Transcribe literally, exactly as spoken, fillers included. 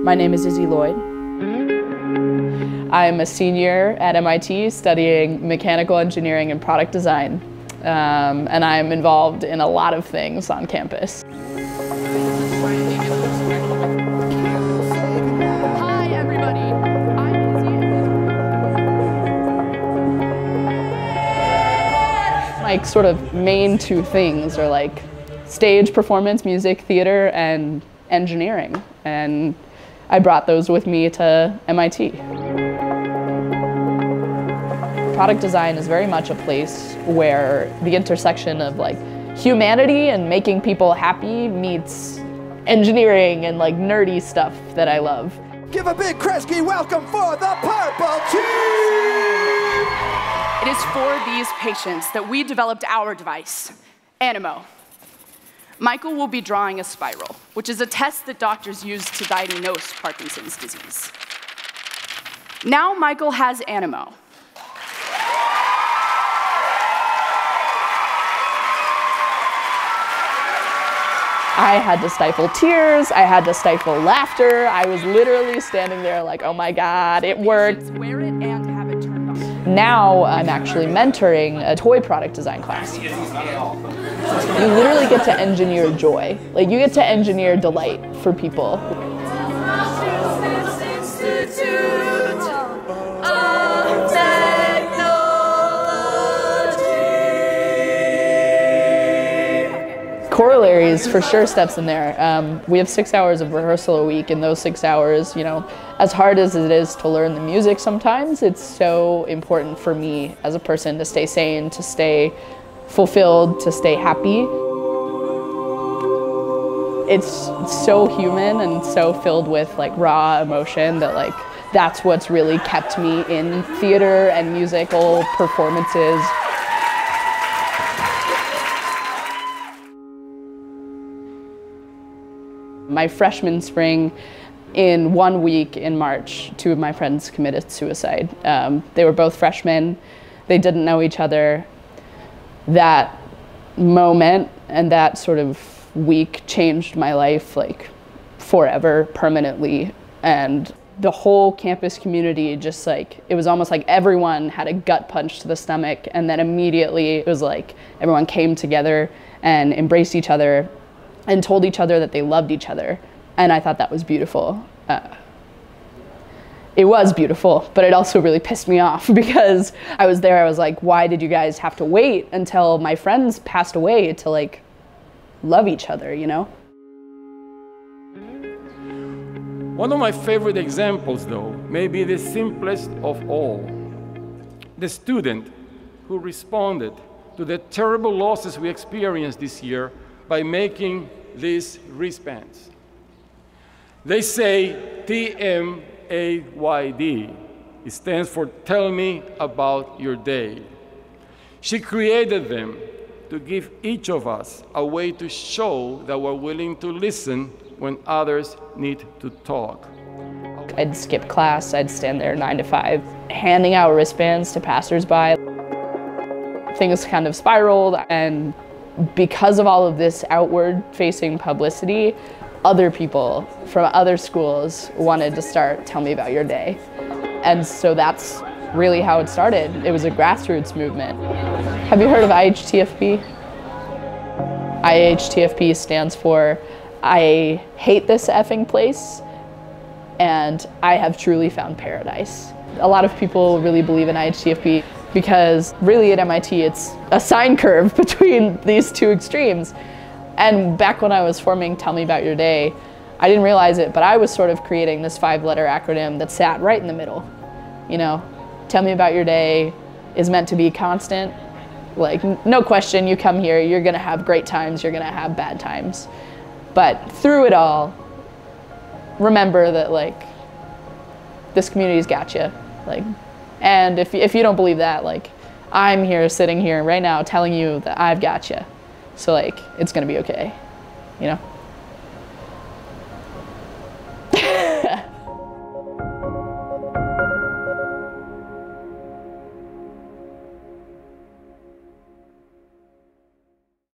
My name is Izzy Lloyd. I'm a senior at M I T studying mechanical engineering and product design. Um, and I'm involved in a lot of things on campus. Hi everybody, I'm Izzy. My sort of main two things are like stage performance, music, theater, and engineering. And I brought those with me to M I T. Product design is very much a place where the intersection of like humanity and making people happy meets engineering and like nerdy stuff that I love. Give a big Kresge welcome for the purple team! It is for these patients that we developed our device, Animo. Michael will be drawing a spiral, which is a test that doctors use to diagnose Parkinson's disease. Now Michael has Animo. I had to stifle tears, I had to stifle laughter. I was literally standing there like, oh my God, it worked. Wear it and have it turned on. Now I'm actually mentoring a toy product design class. You literally get to engineer joy. Like you get to engineer delight for people. Chorrallaries for sure steps in there. Um, we have six hours of rehearsal a week, and those six hours, you know, as hard as it is to learn the music sometimes, it's so important for me as a person to stay sane, to stay fulfilled, to stay happy. It's so human and so filled with like raw emotion that like that's what's really kept me in theater and musical performances. My freshman spring, in one week in March, two of my friends committed suicide. Um, they were both freshmen. They didn't know each other. That moment and that sort of week changed my life like forever, permanently. And the whole campus community just like, it was almost like everyone had a gut punch to the stomach, and then immediately it was like everyone came together and embraced each other and told each other that they loved each other. And I thought that was beautiful. Uh, it was beautiful, but it also really pissed me off because I was there, I was like, why did you guys have to wait until my friends passed away to like love each other, you know? One of my favorite examples though, may be the simplest of all. The student who responded to the terrible losses we experienced this year by making these wristbands. They say T M A Y D. It stands for Tell Me About Your Day. She created them to give each of us a way to show that we're willing to listen when others need to talk. I'd skip class, I'd stand there nine to five, handing out wristbands to passersby. Things kind of spiraled, and because of all of this outward-facing publicity, other people from other schools wanted to start Tell Me About Your Day. And so that's really how it started. It was a grassroots movement. Have you heard of I H T F P? I H T F P stands for I hate this effing place, and I have truly found paradise. A lot of people really believe in I H T F P because really at M I T it's a sine curve between these two extremes. And back when I was forming Tell Me About Your Day, I didn't realize it, but I was sort of creating this five-letter acronym that sat right in the middle. You know, Tell Me About Your Day is meant to be constant. Like, no question, you come here, you're gonna have great times, you're gonna have bad times. But through it all, remember that like, this community's got you. Like, and if, if you don't believe that, like, I'm here sitting here right now telling you that I've got you. So like, it's gonna be okay, you know?